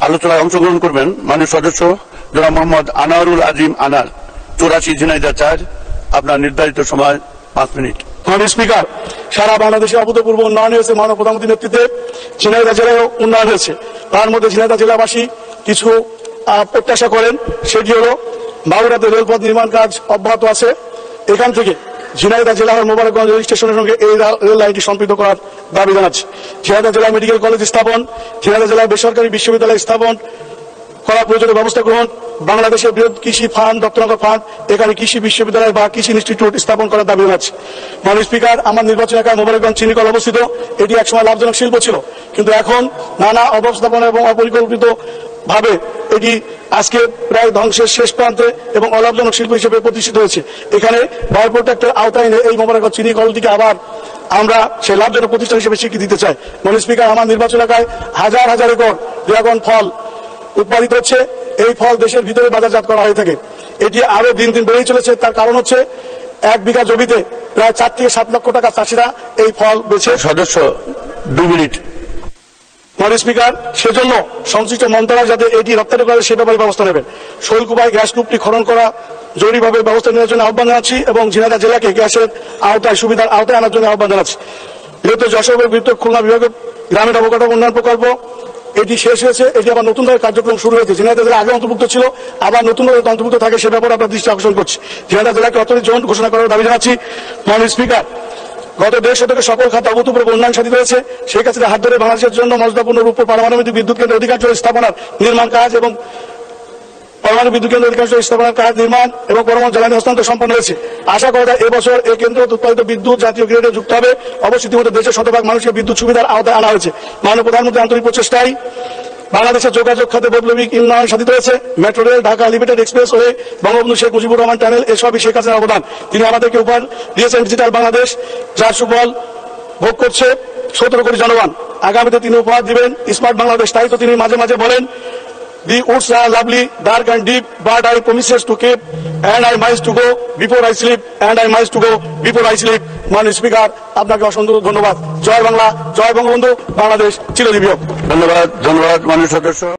আলোচনায় অংশগ্রহণ করবেন মাননীয় সদস্য জনাব মোহাম্মদ আনোয়ারুল আজিম আনার, 84 ঝিনাইদহ 4। আপনার নির্ধারিত সময় 5 মিনিট। মাননীয় স্পিকার, সারা বাংলাদেশে অভূতপূর্ব উন্নয়ন হয়েছে মাননীয় প্রধানমন্ত্রীর নেতৃত্বে। ঝিনাইদহ জেলায় উন্নয়ন হয়েছে, তার মধ্যে ঝিনাইদহ জেলাবাসী কিছু প্রত্যাশা করেন, সেটি হল বাগুড়াতে রেলপথ নির্মাণ কাজ অব্যাহত আছে। এখান থেকে ঝিনাইদহ জেলা মোবারকগঞ্জ রেল স্টেশনের সঙ্গে এই রেল লাইনটি সম্পৃক্ত করার দাবি জানাচ্ছি। ঝিনাইদহ জেলা মেডিকেল কলেজ স্থাপন, ঝিনাইদহ জেলায় বেসরকারি বিশ্ববিদ্যালয় স্থাপন করার প্রয়োজনীয় ব্যবস্থা গ্রহণ, বাংলাদেশের বৃহৎ কৃষি ফান্ড দপ্তর ফান্ড এখানে কৃষি বিশ্ববিদ্যালয় বা কৃষি ইনস্টিটিউট স্থাপন করার দাবি জানাচ্ছি। মাননীয় স্পিকার, আমার নির্বাচন এলাকায় মোবারকগঞ্জ চিনিকল অবস্থিত। এটি একসময় লাভজনক শিল্প ছিল, কিন্তু এখন নানা অব্যবস্থাপনা এবং অপরিকল্পিত ভাবে এটি আজকে প্রায় ধ্বংসের শেষ প্রান্তে এবং অলাভজনক শিল্প হিসেবে প্রতিষ্ঠিত হয়েছে। এখানে বায়ো প্রোটেক্টের আওতায় এনে এই মোবারকগঞ্জ চিনিকলটিকে আবার আমরা সেই লাভজনক প্রতিষ্ঠান হিসেবে স্বীকৃতি দিতে চাই। মাননীয় স্পিকার, আমার নির্বাচন এলাকায় হাজার হাজার একর ড্রাগন ফল উৎপাদিত হচ্ছে। এই ফল দেশের ভিতরে বাজারজাত করা হয়ে থাকে। এটি আরো দিন দিন বেড়েই চলেছে। তার কারণ হচ্ছে 1 বিঘা জমিতে প্রায় 4 থেকে 7 লক্ষ টাকা চাষিরা এই ফল বেছে। সদস্য 2 মিনিট। মাননীয় স্পিকার, সেজন্য সংশ্লিষ্ট মন্ত্রণালয় যাতে এটি রপ্তানি করে সে ব্যাপারে ব্যবস্থা নেবেন। শৈলকুপায় গ্যাস কূপটি খনন করা জরুরিভাবে ব্যবস্থা নেওয়ার জন্য আহ্বান জানাচ্ছি এবং ঝিনাইদহ জেলাকে গ্যাসের আওতায় সুবিধার আওতায় আনার জন্য আহ্বান জানাচ্ছি। বৃহত্তর যশোরের বৃহত্তর খুলনা বিভাগের গ্রামীণ অবকাঠামো উন্নয়ন প্রকল্প এটি শেষ হয়েছে, এটি আবার নতুনভাবে কার্যক্রম শুরু হয়েছে। ঝিনাইদহ জেলা আগে অন্তর্ভুক্ত ছিল, আবার নতুনভাবে অন্তর্ভুক্ত থাকে, সে ব্যাপারে আপনার দৃষ্টি আকর্ষণ করছি। ঝিনাইদহ জেলাকে অর্থনৈতিক জোন ঘোষণা করার দাবি জানাচ্ছি। মাননীয় স্পিকার, গত 1.5 দশকে সকল খাতে অভূতপূর্ব উন্নয়ন সাধিত হয়েছে। সেই কাছে হাত ধরে বাংলাদেশের জন্য মর্যাদাপূর্ণ রূপে পারমাণবিক বিদ্যুৎ কেন্দ্র অধিকার স্থাপনার নির্মাণ কাজ এবং পরমাণু বিদ্যুৎ কেন্দ্র অধিকার স্থাপনার কাজ নির্মাণ এবং পরমাণু জ্বালানি হস্তান্তর সম্পন্ন হয়েছে। আশা করা যায় এবছর এই কেন্দ্র উৎপাদিত বিদ্যুৎ জাতীয় গ্রিডে যুক্ত হবে। অবশ্যই ইতিমধ্যে দেশের শতভাগ মানুষকে বিদ্যুৎ সুবিধার আওতায় আনা হয়েছে। মাননীয় প্রধানমন্ত্রীর আন্তরিক প্রচেষ্টায় বাংলাদেশের যোগাযোগ খাতে বৈপ্লবিক উন্নয়ন সাধিত হয়েছে। Metro rail, Dhaka limited expressway, Bangabandhu Sheikh Mujibur Rahman tunnel, এসবই শেখ হাসিনার অবদান। তিনি আমাদেরকে উপহার দিয়েছেন ডিজিটাল বাংলাদেশ, যার সুফল ভোগ করছে 17 কোটি জনগণ। আগামীতে তিনি উপহার দিবেন স্মার্ট বাংলাদেশ। তাই তো তিনি মাঝে মাঝে বলেন, The woods are lovely, dark and deep, but I promises to keep, and I miss to go before I sleep, and I miss to go before I sleep. মাননীয় স্পিকার, আপনাকে অসংখ্য ধন্যবাদ। জয় বাংলা, জয় বঙ্গবন্ধু, বাংলাদেশ চিরজীবী হোক। ধন্যবাদ মাননীয় সদস্য।